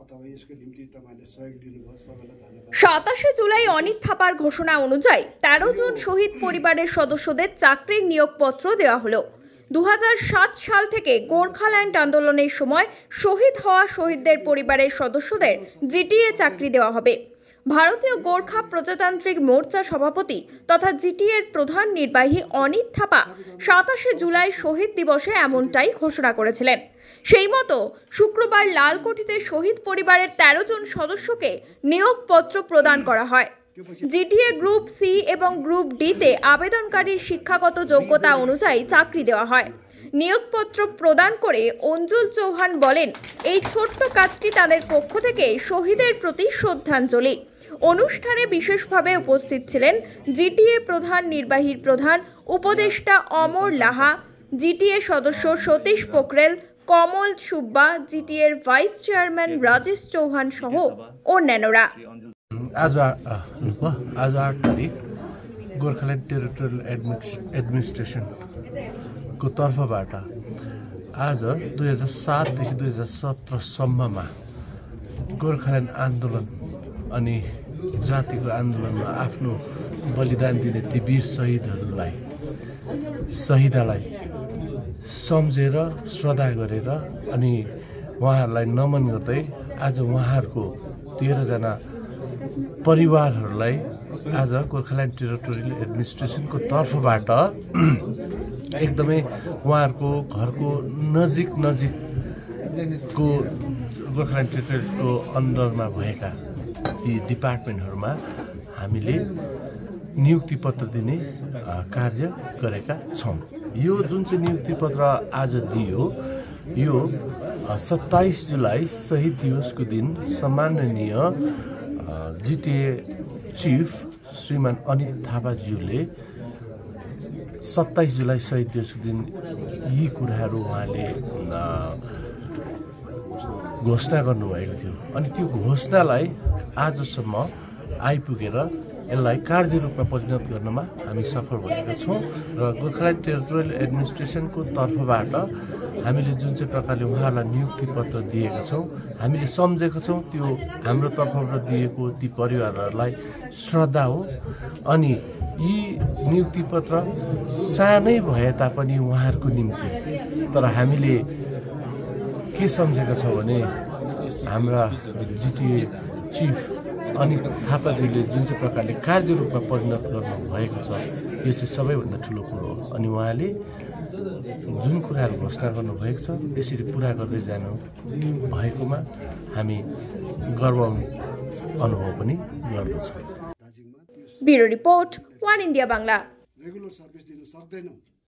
27 জুলাই অনিত থাপার ঘোষণা অনুযায়ী 13 জন শহীদ পরিবারের সদস্যদের চাকরির নিয়োগপত্র দেওয়া হলো। 2007 সাল থেকে গোর্খাল্যান্ড আন্দোলনের সময় শহীদ হওয়া শহীদদের পরিবারের সদস্যদের জিটিএ চাকরি দেওয়া হবে। ভারতীয় গোর্খা প্রজাতান্ত্রিক মোর্চা সভাপতি তথা জিটিএর প্রধান নির্বাহী অনিত থাপা 27 জুলাই শহীদ দিবসে এমনটাই ঘোষণা করেছিলেন। সেই মতো শুক্রবার লালকুঠিতে শহীদ পরিবারের 13 জন সদস্যকে নিয়োগপত্র প্রদান করা হয়। জিটিএ গ্রুপ সি এবং গ্রুপ ডিতে আবেদনকারীর শিক্ষাগত যোগ্যতা অনুযায়ী চাকরি দেওয়া হয়। নিয়োগপত্র প্রদান করে অঞ্জুল চৌহান বলেন, এই ছোট্ট কাজটি তাদের পক্ষ থেকে শহীদের প্রতি শ্রদ্ধাঞ্জলি। অনুষ্ঠানে বিশেষভাবে উপস্থিত ছিলেন জিটিএ প্রধান নির্বাহীর প্রধান উপদেষ্টা অমর লাহা, জিটিএ সদস্য সতীশ পোখরেল, কমল সুব্বা, জিটিএর ভাইস চেয়ারম্যান রাজেশ চৌহান সহ অন্যান্যরা। आज 8 तारिक गोर्खाल्यान्ड टेरिटोरियल एडमिनिस्ट्रेसन को तर्फबाट आज 2007 देखि 2017 सम्ममा गोर्खाल्यान्ड आन्दोलन अनि जातिको आन्दोलनमा आफ्नो बलिदान दिने ती वीर शहीदलाई सम्झेर श्रद्धा गरेर अनि उहाँहरूलाई नमन गर्दै आज उहाँहरूको 13 जना परिवारहरूलाई आज गोर्खाल्यान्ड टेरिटोरियल एडमिनिस्ट्रेसनको तर्फबाट एकदमै उहाँहरूको घरको नजिकको गोर्खाल्यान्ड टेरिटोरियलको अन्डरमा भएका ती डिपार्टमेन्टहरूमा हामीले नियुक्ति पत्र दिने कार्य गरेका छौँ। यो जुन चाहिँ नियुक्ति पत्र आज दियो, यो 27 जुलाई शहीद दिवसको दिन सम्माननीय जिटिए चिफ श्रीमान अनित थापाज्यूले 27 जुलाई शहीद दिवसको दिन यी कुराहरू उहाँले घोषणा गर्नुभएको थियो। अनि त्यो घोषणालाई आजसम्म आइपुगेर यसलाई कार्य रूपमा परिणत गर्नमा हामी सफल भएका छौँ र गोर्खाल्यान्ड टेरिटोरियल एडमिनिस्ट्रेसनको तर्फबाट हामीले जुन चाहिँ प्रकारले उहाँहरूलाई नियुक्ति पत्र दिएका छौँ, हामीले सम्झेका छौँ त्यो हाम्रो तर्फबाट दिएको ती परिवारहरूलाई श्रद्धा हो। अनि यी नियुक्ति पत्र सानै भए तापनि उहाँहरूको निम्ति, तर हामीले के सम्झेका छौँ भने हाम्रा जिटिए चिफ अनित थापाजीले जुन चाहिँ प्रकारले कार्य रूपमा परिणत गर्नु भएको छ, यो चाहिँ सबैभन्दा ठुलो कुरो हो। अनि उहाँले जुन कुराहरू घोषणा गर्नुभएको छ यसरी पुरा गर्दै जानु भएकोमा हामी गर्व अनुभव पनि गर्दछौँ। Bureau report, 1 India Bangla.